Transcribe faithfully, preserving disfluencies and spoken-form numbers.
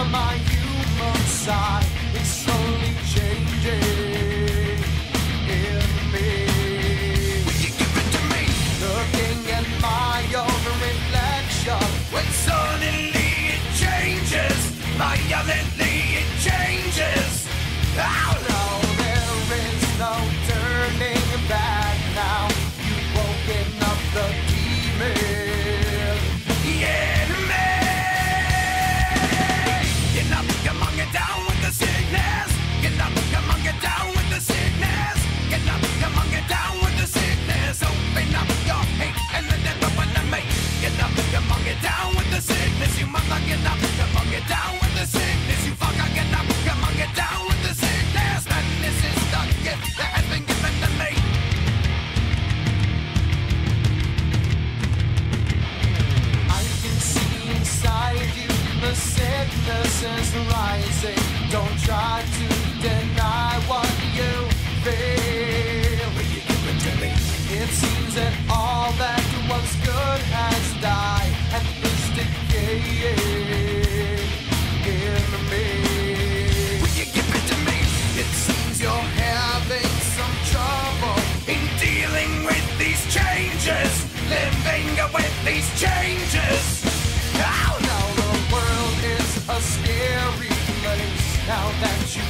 my human side is slowly changing in me. Will you give it to me? Looking at my own reflection, when suddenly it changes, violently it changes. Oh no, there is no turning back now. You've woken up the demon in me. Get up, come on, get down with the sickness. Get up, come on, get down with the sickness. Get up, come on, get down with the sickness. Open up your hate and let it open to me. Get up, come on, get down with the sickness. You mother, get up, come on, get down with the sickness. You fucker, get up, come on, get down with the sickness. And this is the gift that has been given to me. I can see inside you the sickness is rising. Don't try to deny what you feel. Will you give it to me? It seems that all that was good has died and is decaying in me. Will you give it to me? It seems you're having some trouble in dealing with these changes, living with these changes. Oh no, the world is a scary place now that you